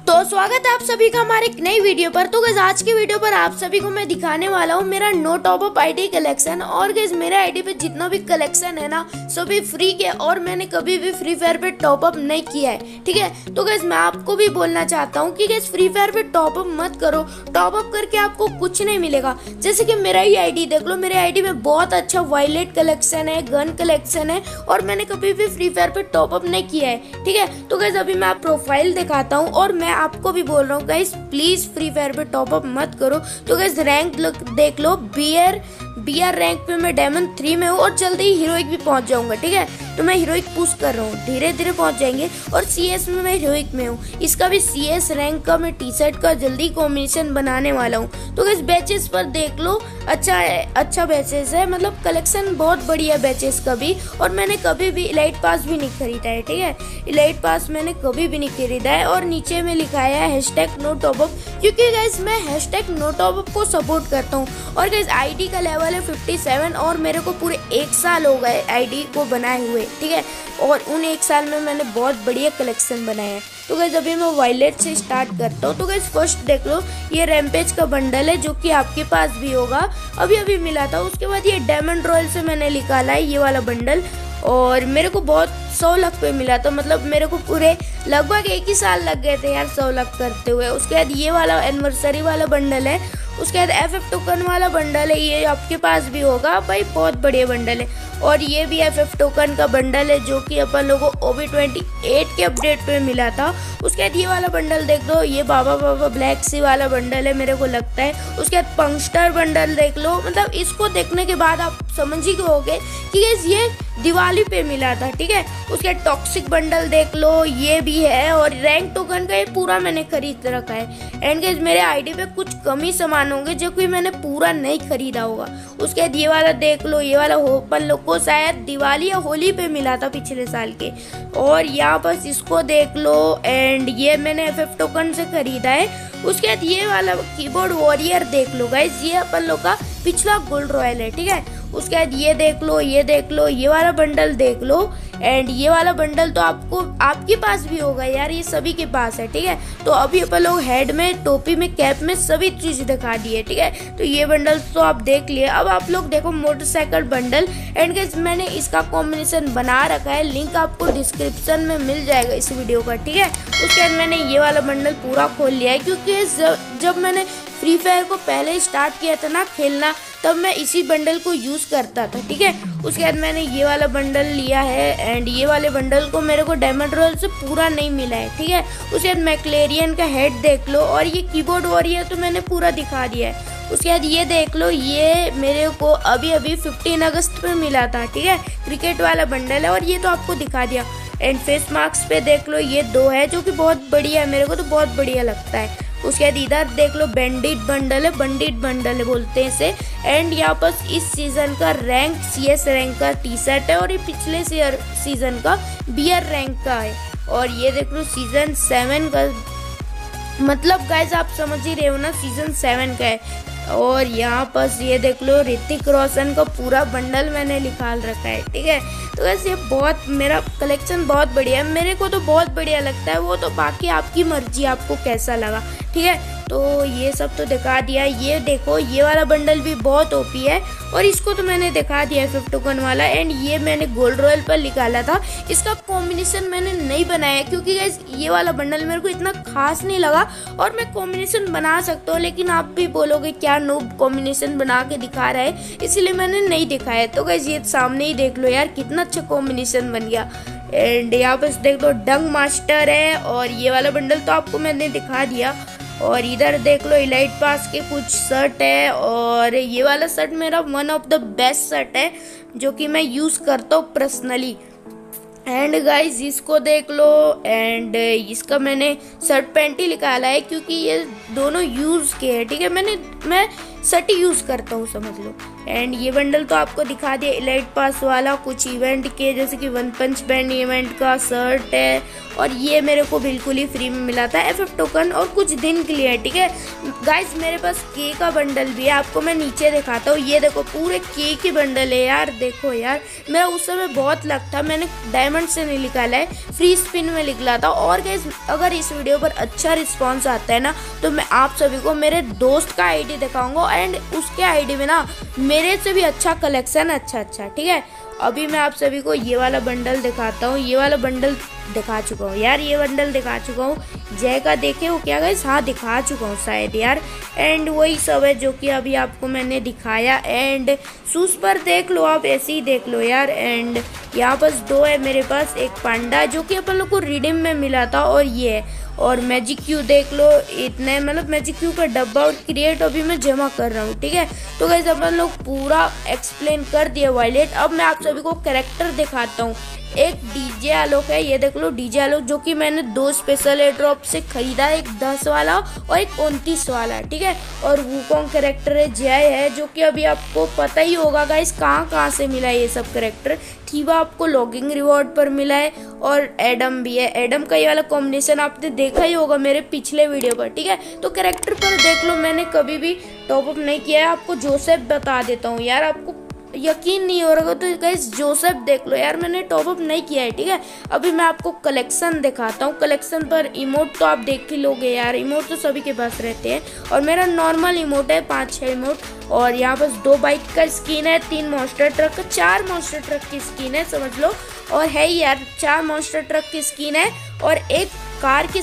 तो स्वागत है आप सभी का हमारे एक नई वीडियो पर। तो गाइस आज की वीडियो पर आप सभी को मैं दिखाने वाला हूँ मेरा no top up ID collection. और गाइस मेरे आईडी पे जितना भी कलेक्शन है ना सभी फ्री के, और मैंने कभी भी फ्री फायर पे टॉप अप नहीं किया है, ठीक है। तो गाइस मैं आपको भी बोलना चाहता हूँ कि गाइस फ्री फायर पे टॉप अप मत करो। टॉप अप करके आपको कुछ नहीं मिलेगा। जैसे कि मेरा ही आईडी देख लो, मेरे आईडी में बहुत अच्छा वायलेट कलेक्शन है, गन कलेक्शन है, और मैंने कभी भी फ्री फायर पे टॉप अप नहीं किया है, ठीक है। तो गाइस अभी मैं प्रोफाइल दिखाता हूँ, और मैं आपको भी बोल रहा हूँ गाइस प्लीज फ्री फायर पे टॉप अप मत करो। तो गाइस रैंक देख लो, बीआर रैंक पे मैं डायमंड 3 में हूँ, और जल्दी ही हीरोइक भी पहुंच जाऊंगा, ठीक है। तो मैं हीरोइक पुश कर रहा हूँ, धीरे धीरे पहुंच जाएंगे। और सीएस में मैं हीरोइक में हूँ, इसका भी सीएस रैंक का मैं टी शर्ट का जल्दी कॉम्बिनेशन बनाने वाला हूँ। तो गाइस बैचेस पर देख लो, अच्छा बैचेस है, मतलब कलेक्शन बहुत बढ़िया बैचेस का भी। और मैंने कभी भी इलाइट पास भी नहीं खरीदा है, ठीक है। इलाइट पास मैंने कभी भी नहीं खरीदा है। और नीचे में लिखाया है हैशटैग नो टॉप अप, क्योंकि गाइस मैं हैशटैग नो टॉप अप को सपोर्ट करता हूँ। और गाइस आईडी का लेवल है 57, और मेरे को पूरे 1 साल हो गए आईडी को बनाए हुए, ठीक है। और उन 1 साल में मैंने बहुत बढ़िया कलेक्शन बनाया है। तो गाइस अभी मैं वायलेट से स्टार्ट करता हूँ। तो गाइस फर्स्ट देख लो, ये रैम्पेज का बंडल है जो कि आपके पास भी होगा, अभी मिला था। उसके बाद ये डायमंड रॉयल से मैंने निकाला है ये वाला बंडल, और मेरे को बहुत 100 लाख पे मिला था। मतलब मेरे को पूरे लगभग 1 ही साल लग गए थे यार 100 लाख करते हुए। उसके बाद ये वाला एनिवर्सरी वाला बंडल है। उसके बाद एफएफ टोकन वाला बंडल है, ये आपके पास भी होगा भाई, बहुत बढ़िया बंडल है। और ये भी एफएफ टोकन का बंडल है जो कि अपन लोगों को OB28 के अपडेट पे मिला था। उसके बाद ये वाला बंडल देख दो, ये बाबा ब्लैक सी वाला बंडल है मेरे को लगता है। उसके बाद पंक्स्टर बंडल देख लो, मतलब इसको देखने के बाद आप समझ ही गए कि ये दिवाली पे मिला था, ठीक है। उसके टॉक्सिक बंडल देख लो, ये भी है। और रैंक टोकन का ये पूरा मैंने खरीद रखा है। एंड गाइस मेरे आईडी पे कुछ कम ही सामान होंगे जो कि मैंने पूरा नहीं खरीदा होगा। उसके बाद ये वाला देख लो, ये वाला अपन लोग को शायद दिवाली या होली पे मिला था पिछले साल के। और यहाँ पर इसको देख लो, एंड ये मैंने एफएफ टोकन से खरीदा है। उसके बाद ये वाला कीबोर्ड वॉरियर देख लो गाइस, ये अपन लोग का पिछला गोल्ड रॉयल है, ठीक है। उसके बाद ये देख लो, ये वाला बंडल देख लो। एंड ये वाला बंडल तो आपके पास भी होगा यार, ये सभी के पास है, ठीक है। तो अभी अपन लोग हेड में, टोपी में, कैप में सभी चीज दिखा दी है, ठीक है। तो ये बंडल तो आप देख लिए। अब आप लोग देखो मोटरसाइकिल बंडल। एंड गाइस मैंने इसका कॉम्बिनेशन बना रखा है, लिंक आपको डिस्क्रिप्शन में मिल जाएगा इस वीडियो का, ठीक है। उसके बाद मैंने ये वाला बंडल पूरा खोल लिया है, क्योंकि जब मैंने फ्री फायर को पहले स्टार्ट किया था ना खेलना, तब मैं इसी बंडल को यूज करता था, ठीक है। उसके बाद मैंने ये वाला बंडल लिया है, एंड ये वाले बंडल को मेरे को डायमंड रॉयल से पूरा नहीं मिला है, ठीक है। उसके बाद मैक्लेरियन का हेड देख लो, और ये कीबोर्ड वॉरियर तो मैंने पूरा दिखा दिया है। उसके बाद ये देख लो, ये मेरे को अभी 15 अगस्त पे मिला था, ठीक है। क्रिकेट वाला बंडल है, और ये तो आपको दिखा दिया। एंड फेस मास्क पे देख लो, ये 2 है जो कि बहुत बढ़िया है, मेरे को तो बहुत बढ़िया लगता है। उसके बाद इधर देख लो, बंडिट बंडल है बोलते हैं इसे। एंड यहाँ पर इस सीजन का रैंक CS रैंक का टी शर्ट है, और ये पिछले सीजन का BR रैंक का है। और ये देख लो सीजन 7 का, मतलब गाइस आप समझ ही रहे हो ना, सीजन 7 का है। और यहाँ पर ये देख लो, ऋतिक रोशन का पूरा बंडल मैंने निकाल रखा है, ठीक है। तो वैसे मेरा कलेक्शन बहुत बढ़िया है, मेरे को तो बहुत बढ़िया लगता है। वो तो बाकी आपकी मर्जी, आपको कैसा लगा, ठीक है। तो ये सब तो दिखा दिया। ये देखो, ये वाला बंडल भी बहुत ओपी है, और इसको तो मैंने दिखा दिया एफएफ टोकन वाला। एंड ये मैंने गोल्ड रॉयल पर निकाला था, इसका कॉम्बिनेशन मैंने नहीं बनाया क्योंकि गाइस ये वाला बंडल मेरे को इतना खास नहीं लगा। और मैं कॉम्बिनेशन बना सकता हूँ, लेकिन आप भी बोलोगे क्या नूब कॉम्बिनेशन बना के दिखा रहा है, इसलिए मैंने नहीं दिखाया। तो गाइस ये सामने ही देख लो यार, कितना अच्छा कॉम्बिनेशन बन गया। एंड यहाँ पर देख लो, डंग मास्टर है, और ये वाला बंडल तो आपको मैंने दिखा दिया। और इधर देख लो, इलाइट पास के कुछ शर्ट है, और ये वाला शर्ट मेरा one of the best shirt है जो कि मैं यूज करता हूँ पर्सनली। एंड गाइस इसको देख लो, एंड इसका मैंने शर्ट पैंट ही निकाला है क्योंकि ये दोनों यूज के है, ठीक है। मैं सटी यूज़ करता हूँ समझ लो। एंड ये बंडल तो आपको दिखा दिया इलाइट पास वाला, कुछ इवेंट के जैसे कि वन पंच बैंड इवेंट का शर्ट है, और ये मेरे को बिल्कुल ही फ्री में मिला था FF टोकन, और कुछ दिन के लिए है। ठीक है गाइस, मेरे पास के का बंडल भी है, आपको मैं नीचे दिखाता हूँ। ये देखो पूरे के की बंडल है यार, देखो यार मेरा उस समय बहुत लक था, मैंने डायमंड से नहीं निकाला है, फ्री स्पिन में निकला था। और गाइस अगर इस वीडियो पर अच्छा रिस्पॉन्स आता है ना, तो मैं आप सभी को मेरे दोस्त का आईडी दिखाऊंगा, एंड उसके आईडी में ना मेरे से भी अच्छा कलेक्शन अच्छा। ठीक है, अभी मैं आप सभी को ये वाला बंडल दिखाता हूँ। ये वाला बंडल दिखा चुका हूँ यार, ये बंडल दिखा चुका हूँ। जय का देखे हो क्या गाइस? हाँ दिखा चुका हूँ शायद यार। एंड वही सब है जो कि अभी आपको मैंने दिखाया। एंड शूज पर देख लो, आप ऐसे ही देख लो यार। एंड यहाँ पर 2 है मेरे पास, एक पांडा जो कि अपन लोग को रिडीम में मिला था, और ये है, और मैजिक क्यू देख लो। इतने मतलब मैजिक क्यू का डब्बा और क्रिएट अभी मैं जमा कर रहा हूँ। ठीक है, तो गाइस अपन लोग पूरा एक्सप्लेन कर दिया वायलेट। अब मैं आप सभी को कैरेक्टर दिखाता हूँ। एक डीजे आलोक है, ये देख लो डीजे आलोक, जो कि मैंने 2 स्पेशल एयर ड्रॉप से खरीदा, एक 10 वाला और एक 29 वाला। ठीक है, और वूकोंग कैरेक्टर है, जय है, जो कि अभी आपको पता ही होगा गाइस कहाँ से मिला है ये सब कैरेक्टर। थीवा आपको लॉगिंग रिवॉर्ड पर मिला है, और एडम भी है। एडम का ये वाला कॉम्बिनेशन आपने देखा ही होगा मेरे पिछले वीडियो पर। ठीक है, तो कैरेक्टर पर देख लो, मैंने कभी भी टॉपअप नहीं किया है। आपको जोसेफ बता देता हूँ यार, आपको यकीन नहीं हो रहा तो गाइस जोसेफ देख लो यार, मैंने टॉपअप नहीं किया है। ठीक है, अभी मैं आपको कलेक्शन दिखाता हूँ। कलेक्शन पर इमोट तो आप देख ही लोगे यार, इमोट तो सभी के पास रहते हैं, और मेरा नॉर्मल इमोट है 5-6 इमोट। और यहाँ पर 2 बाइक का स्किन है, 3 मॉन्स्टर ट्रक का, 4 मॉन्स्टर ट्रक की स्किन है समझ लो, और है ही यार 4 मॉन्स्टर ट्रक की स्किन है, और एक कार की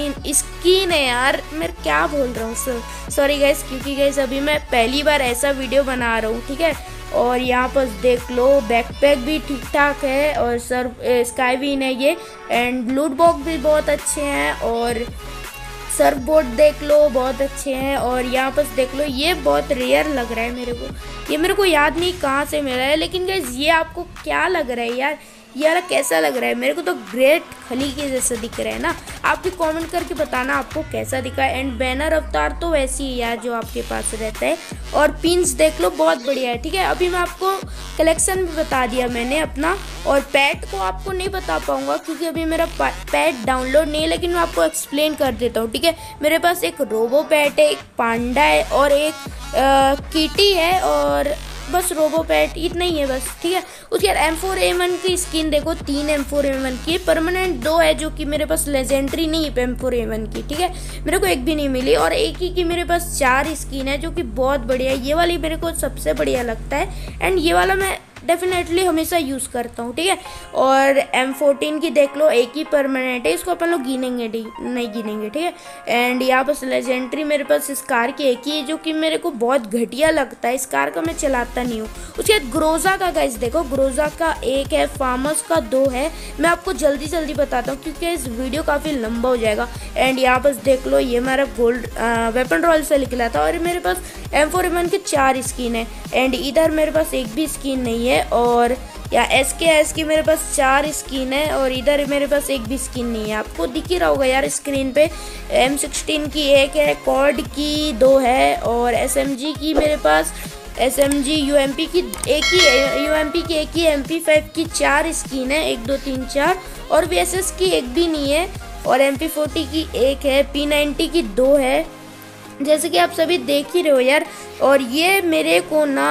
स्किन है यार। मैं क्या बोल रहा हूँ, सॉरी गाइस, क्योंकि गाइस अभी मैं पहली बार ऐसा वीडियो बना रहा हूँ। ठीक है, और यहाँ पर देख लो बैकपैक भी ठीक ठाक है, और स्काई विन है ये। एंड लूट बॉक्स भी बहुत अच्छे हैं, और सर्फ बोर्ड देख लो बहुत अच्छे हैं। और यहाँ पर देख लो ये बहुत रेयर लग रहा है मेरे को, ये मेरे को याद नहीं कहाँ से मिला है, लेकिन गाइस ये आपको क्या लग रहा है यार, ये वाला कैसा लग रहा है? मेरे को तो ग्रेट खली के जैसा दिख रहा है ना। आप भी कमेंट करके बताना आपको कैसा दिखा है। एंड बैनर अवतार तो वैसी ही यार जो आपके पास रहता है, और पिन्स देख लो बहुत बढ़िया है। ठीक है, अभी मैं आपको कलेक्शन भी बता दिया मैंने अपना, और पैट को आपको नहीं बता पाऊंगा क्योंकि अभी मेरा पैट डाउनलोड नहीं है, लेकिन मैं आपको एक्सप्लेन कर देता हूँ। ठीक है, मेरे पास एक रोबो पैट है, एक पांडा है, और एक किटी है, और बस रोबो पैट इतना ही है बस। ठीक है, उसके बाद M4A1 की स्किन देखो, 3 M4A1 की, परमानेंट 2 है जो कि मेरे पास लेजेंडरी नहीं है M4A1 की। ठीक है, मेरे को एक भी नहीं मिली, और एक ही की मेरे पास 4 स्किन है जो कि बहुत बढ़िया है। ये वाली मेरे को सबसे बढ़िया लगता है, एंड ये वाला मैं डेफिनेटली हमेशा यूज़ करता हूँ। ठीक है, और M14 की देख लो, एक ही परमानेंट है, इसको अपन लोग गिनेंगे नहीं गिनेंगे। ठीक है, एंड यहाँ पर लेजेंडरी मेरे पास इस कार की एक ही है जो कि मेरे को बहुत घटिया लगता है, इस कार का मैं चलाता नहीं हूँ। उसके बाद ग्रोजा का गाइस देखो, ग्रोजा का 1 है, फार्मर्स का 2 है। मैं आपको जल्दी बताता हूँ क्योंकि इस वीडियो काफ़ी लंबा हो जाएगा। एंड यहाँ पर देख लो ये मेरा गोल्ड वेपन रॉयल से निकला था, और मेरे पास M4A1 के 4 स्किन है। एंड इधर मेरे पास एक भी स्किन नहीं है, और या SKS की मेरे पास 4 स्किन है, और इधर मेरे पास एक भी स्किन नहीं है। आपको दिख ही रहा होगा यार स्क्रीन पे। M16 की 1 है, कॉर्ड की 2 है, और SMG की मेरे पास SMG UMP की एक ही है, UMP की एक ही, MP5 की 4 स्किन है, 1 2 3 4, और VSS की एक भी नहीं है, और MP40 की 1 है, P90 की 2 है, जैसे कि आप सभी देख ही रहे हो यार। और ये मेरे को ना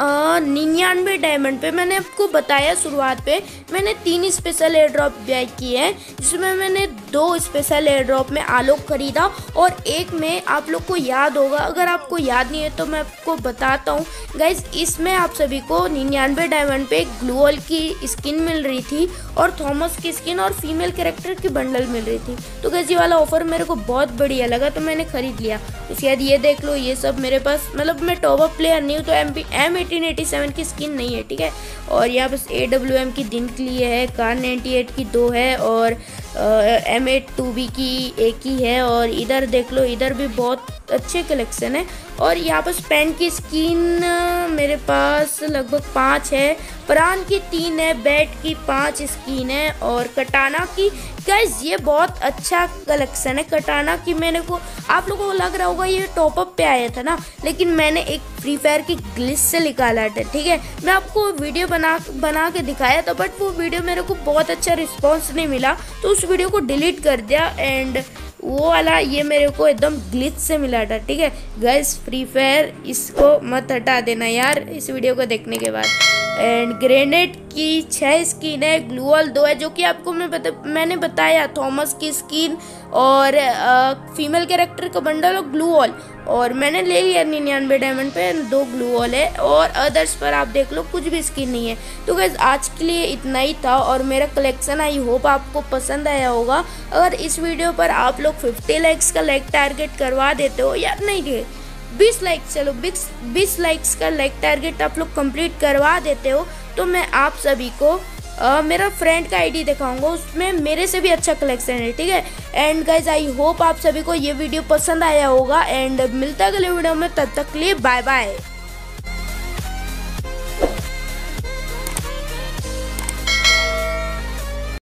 99 डायमंड पे, मैंने आपको बताया शुरुआत पे, मैंने 3 स्पेशल एयर ड्रॉप बाय किए हैं, जिसमें मैंने 2 स्पेशल एयर ड्रॉप में आलोक खरीदा, और एक में आप लोग को याद होगा, अगर आपको याद नहीं है तो मैं आपको बताता हूँ गाइज। इसमें आप सभी को 99 डायमंड पे ग्लूअल की स्किन मिल रही थी, और थॉमस की स्किन, और फीमेल कैरेक्टर की बंडल मिल रही थी। तो गाइज ये वाला ऑफर मेरे को बहुत बढ़िया लगा, तो मैंने खरीद लिया। उसके बाद ये देख लो, ये सब मेरे पास, मतलब मैं टॉप अप प्लेयर नहीं हूँ तो M1887 की स्किन नहीं है। ठीक है, और यहाँ बस AWM की दिन के लिए है, कार 98 की 2 है, और M82B की एक ही है। और इधर देख लो, इधर भी बहुत अच्छे कलेक्शन है। और यहाँ पर पेन की स्किन मेरे पास लगभग 5 है, प्राण की 3 है, बैट की 5 स्किन है और कटाना की। गाइस ये बहुत अच्छा कलेक्शन है कटाना की। मैंने को आप लोगों को लग रहा होगा ये टॉपअप पे आया था ना, लेकिन मैंने एक फ्री फायर की ग्लिच से निकाला था। ठीक है, मैं आपको वीडियो बना के दिखाया था, बट वो वीडियो मेरे को बहुत अच्छा रिस्पॉन्स नहीं मिला, तो उस वीडियो को डिलीट कर दिया। एंड वो वाला ये मेरे को एकदम ग्लिच से मिला था। ठीक है गाइस, फ्री फायर इसको मत हटा देना यार इस वीडियो को देखने के बाद। एंड ग्रेनेड की 6 स्किन है, ग्लूअल 2 है, जो कि आपको मैंने बताया थॉमस की स्किन और फीमेल कैरेक्टर का बंडल और ग्लूअल, और मैंने ले लिया 99 डायमंड पे 2 ग्लूअल है। और अदर्स पर आप देख लो कुछ भी स्किन नहीं है। तो गाइस आज के लिए इतना ही था और मेरा कलेक्शन आई होप आपको पसंद आया होगा। अगर इस वीडियो पर आप लोग 50 लाइक्स का लाइक टारगेट करवा देते हो, या नहीं थे 20 लाइक, चलो 20 लाइक्स का लाइक टारगेट आप लोग कंप्लीट करवा देते हो, तो मैं आप सभी को मेरा फ्रेंड का आईडी दिखाऊंगा, उसमें मेरे से भी अच्छा कलेक्शन है। ठीक है, एंड गाइज आई होप आप सभी को ये वीडियो पसंद आया होगा। एंड मिलता है अगले वीडियो में, तब तक के लिए बाय बाय।